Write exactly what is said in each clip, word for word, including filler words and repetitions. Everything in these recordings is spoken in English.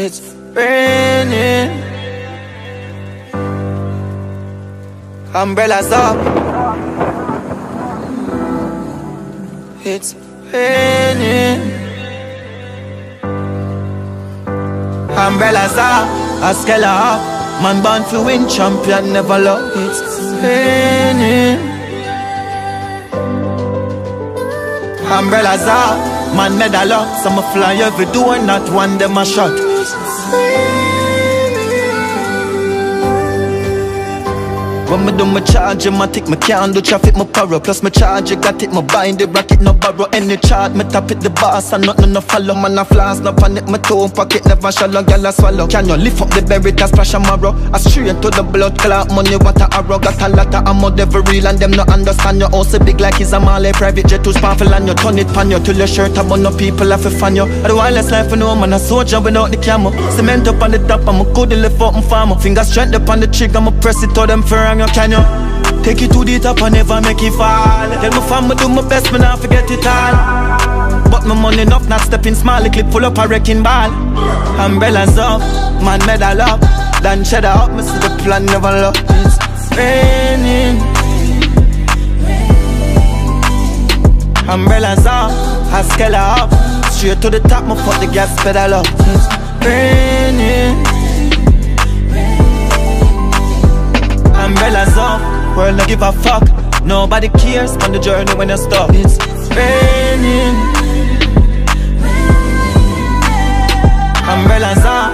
It's raining. Umbrellas up. It's raining. Umbrellas up. Askella up. Man born to win, champion never lost. It's raining. Umbrellas up. Man medal up. Some a fly every door, not one them a shot. It's raining. When me do my charge, my tick, me can't do traffic, my power. Plus my charge, got it, my bind the racket, no borrow. Any chart, me tap it the boss, and nothing no follow. Man a flash, no panic, my toe pocket never shallow, girl a swallow. Can you lift up the berry, that splash a marrow? I straight to the blood clot, money what a arrow. Got a lot of ammo, devil real, and them no understand you. Also big like it's a Malay private jet, too powerful, and you turn it pan you till your shirt up on no people have to fan you. I do wireless life, you know, man a soldier without the camera. Cement up on the top, I'm a good lift up my farmer. Finger strength up on the trigger, I'ma press it to them for can you take it to the top and never make it fall? Tell my family do my best, me not forget it all. But my money enough, not stepping small. The clip pull up a wrecking ball. Umbrellas up, man medal up. Dan cheddar up, me see the plan never look. It's raining. Umbrellas up, Askella up. Straight to the top, me put the gas pedal up. It's raining. Umbrellas up, world no give a fuck. Nobody cares on the journey when you stop. It's raining. Umbrellas up.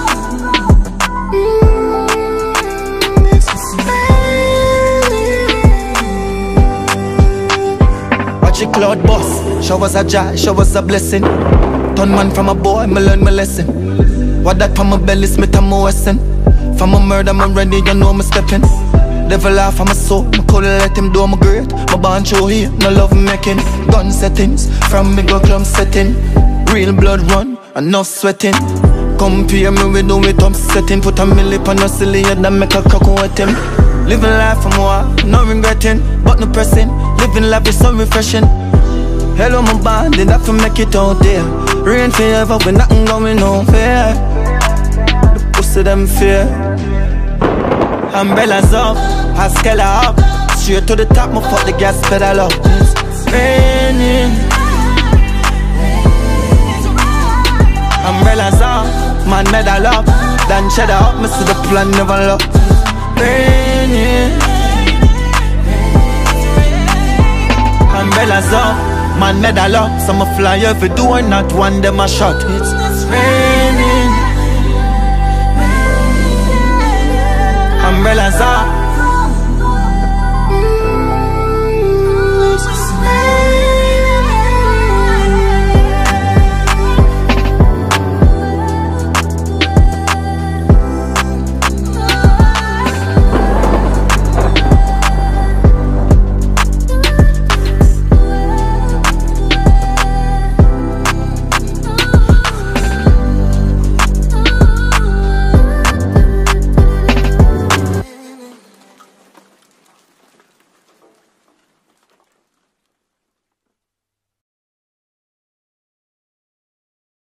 Mm, it's raining. Watch it cloud bust. Showers a joy, showers a blessing. Turn man from a boy, me learn my lesson. What that from my belly, Smith and Morrison. From a murder, I'm ready, you know me stepping. Devil laugh on my soul, I couldn't let him do my great. My band show here, no love making. Gun settings, from me go clump setting. Real blood run, enough sweating. Compare me with do it upsetting. Put a millip on a silly head and make a cock with him. Living life from war, no regretting, but no pressing. Living life is so refreshing. Hello my band, did have to make it out there. Rain forever, when nothing going on fair. The pussy them fear. Umbrellas up, Askella up. Straight to the top, me put the gas pedal up. It's raining. Umbrellas up, man medal up. Dan cheddar up, me see the plan never look. Raining. Umbrellas up, man medal up. Some a fly every door, not one them a shot. It's raining. Umbrellas up.